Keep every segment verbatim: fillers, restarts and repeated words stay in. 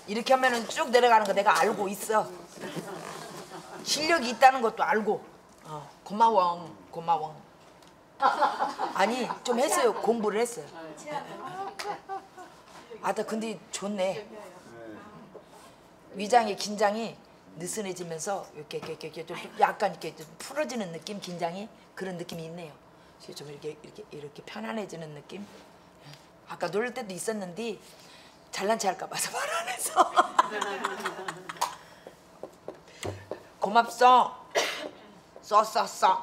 이렇게 하면은 쭉 내려가는 거 내가 알고 있어. 실력이 있다는 것도 알고. 어, 고마워, 고마워. 아니 좀 했어요. 공부를 했어요. 아따 근데 좋네. 위장의 긴장이 느슨해지면서 이렇게 이렇게 이렇게 좀 약간 이렇게 좀 풀어지는 느낌, 긴장이 그런 느낌이 있네요. 좀 이렇게 이렇게 이렇게 편안해지는 느낌. 아까 놀릴 때도 있었는데 잘난 체 할까 봐서 말 안 해서. 고맙소. 써 써 써.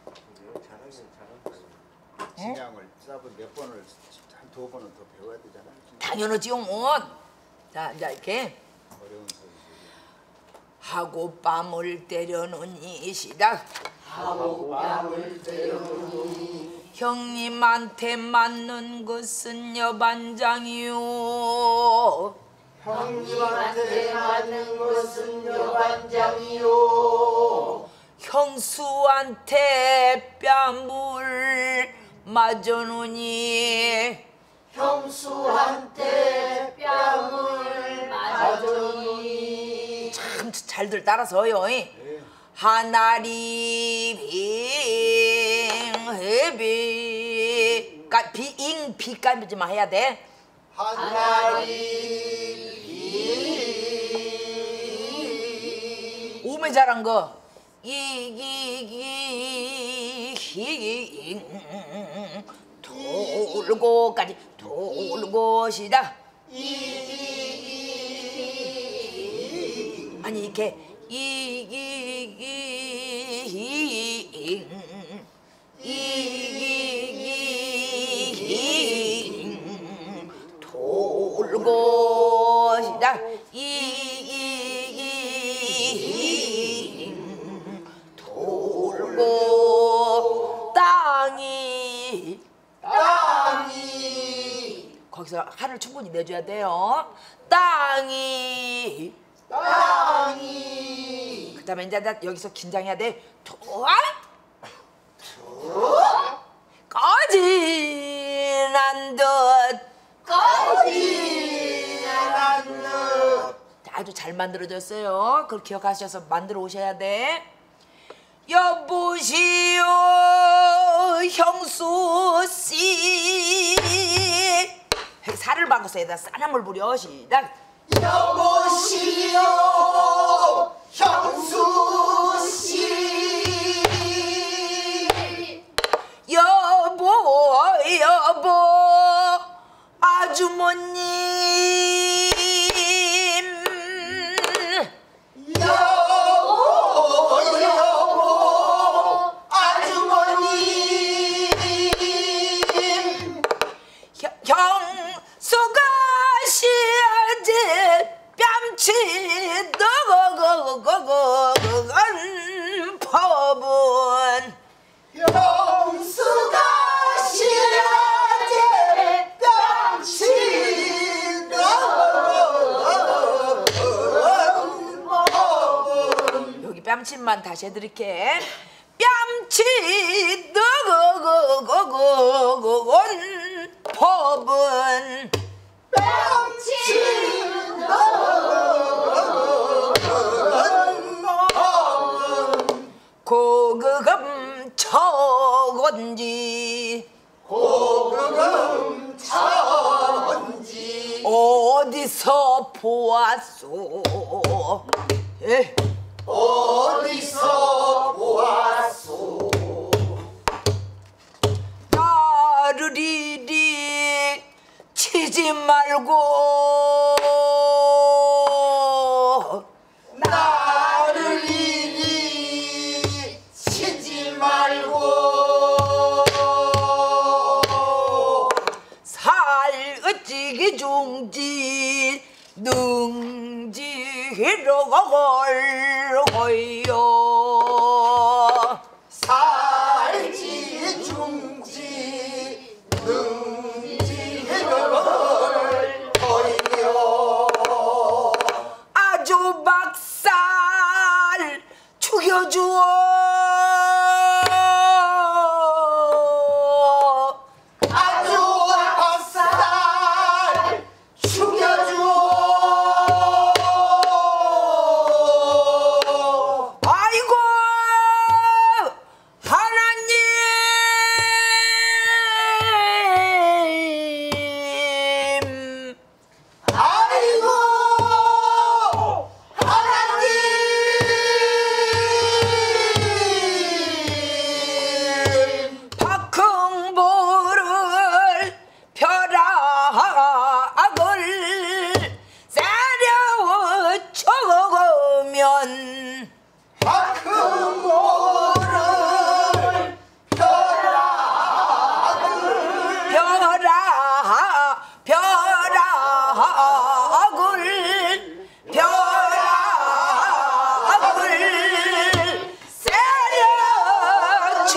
진양을 짭을 몇 번을 한 두 번은 더 배워야 되잖아. 당연하지요. 자 이제 이렇게 어려운 소리. 하고 뺨을 때려놓니 시작. 하고 뺨을 때려놓니 형님한테 맞는 것은 여반장이요. 형님한테 맞는 것은 여반장이요. 형수한테 뺨을 맞아놓니 형수한테 뺨을 맞으니 참 잘들 따라서요. 하나리 빙해비 비잉 비까지만 해야 돼. 하나리 오메 잘한 거 이기기 돌고까지 돌고 시작. 아니 이렇게 이기기 이기기 돌고 시작. 이기기 돌고 땅이 땅이 거기서 한을 충분히 내줘야 돼요. 땅이 땅이 그 다음에 이제 여기서 긴장해야 돼. 도아 꺼진한 듯 꺼진한 듯 아주 잘 만들어졌어요. 그걸 기억하셔서 만들어 오셔야 돼. 여보시오 형수씨 살을 바꿔서 에다 쌀함을 부려 시작. 여보시오 형수씨 여보 여보 아주머님 여보 여보 아주머님 형, 형수가 시아지 뺨치 너거거거거건 법은 형수가 시아지 뺨치 너거거거건 법은 여기 뺨침만 다시 해드릴게. 뺨치 너거거거건 법은 뺨치 너거거거건 법은 고급음 처건지 고금음 천지 어디서 보았소. 예. 어디서 보았소 나를 이리 치지 말고 나를 이리 치지 말고 살 어찌기 중지 능지로 걸어요. 살지 중지 능지 해결을 버리며 아주 박살 죽여주어. 아주 박살 죽여주오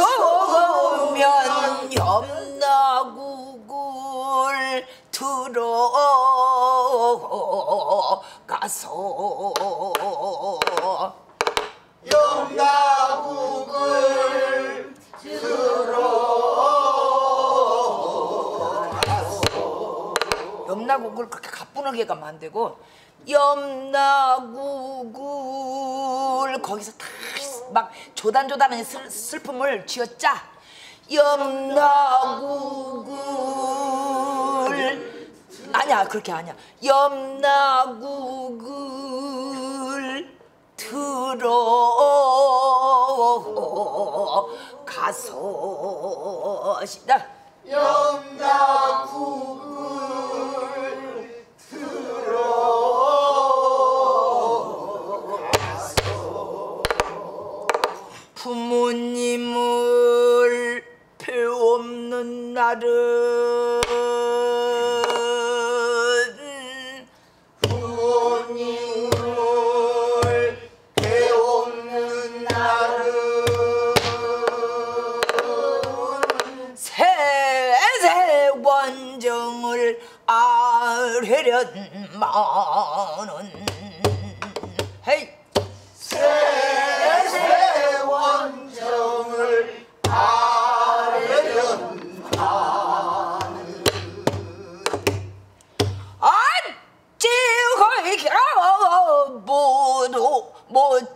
추우면 염라국을 들어가서 염라국을 염라국을 그렇게 가뿐하게 가면 안 되고 염라국을 거기서 다 막 조단조단한 슬, 슬픔을 쥐어짜 염라국을 아니야 그렇게 아니야 염라국을 들어가서 시작 염라국을 들어 부모님을 배없는 날은 부모님을 배없는 날은 세세 원정을 아뢰련마는 헤이 세세 원정을 아뢰련마는 어찌하여 모두 못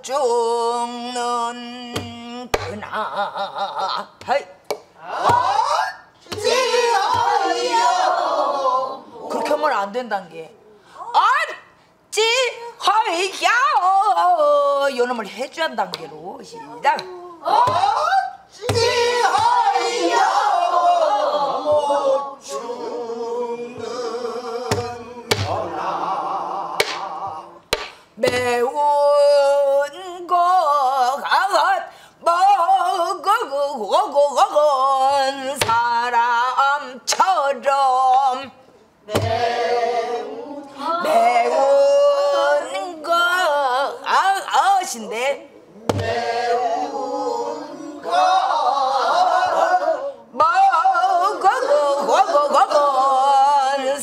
죽는 그나 헤이 어찌하여 그렇게 하면 안 된다는 게 어찌하여 요놈을 해줘야 한다는 게로 시작 어찌하여 못 죽는 거나 매운 것 먹은 사람처럼 매운 것인데 매운 거 먹은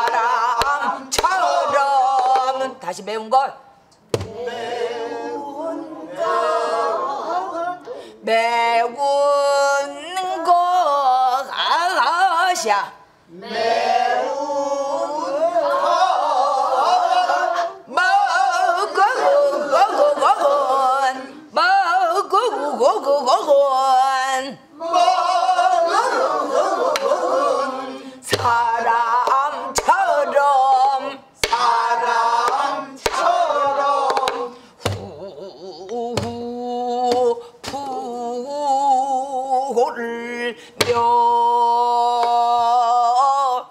사람처럼 다시 매운 것 매운 거 매운 것이야 매운 먹은 먹은 먹은 사람처럼 사람처럼 후후 불며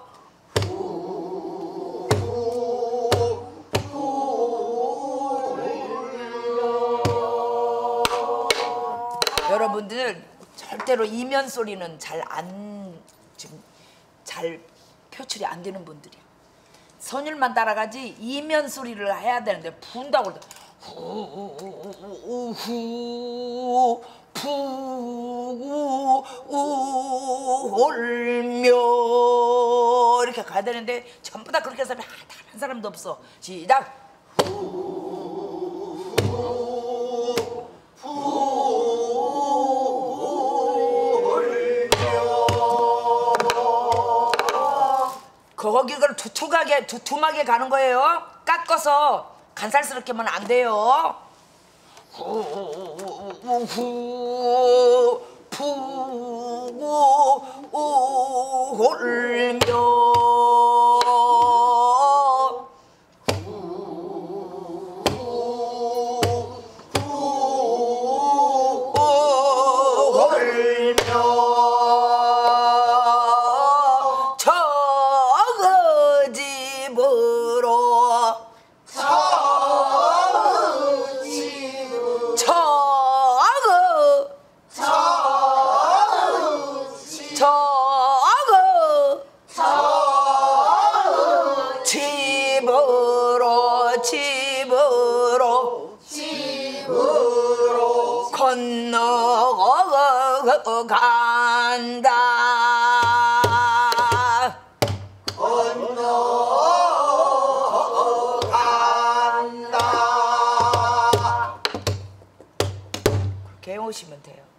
여러분들 절대로 이면 소리는 잘 안 지금 잘 표출이 안 되는 분들이야. 선율만 따라가지 이면 소리를 해야 되는데 분다고 그러다 후후 푸구 울며 이렇게 가야 되는데 전부 다 그렇게 해서 한 사람도 없어. 시작. 거기를 두툼하게 두툼하게 가는 거예요. 깎아서 간살스럽게만 안 돼요. 후후 푸구 울며 울며 저 집으로 저으집으로 저그 저으집 저그 건너간다. 건너간다. 그렇게 해오시면 돼요.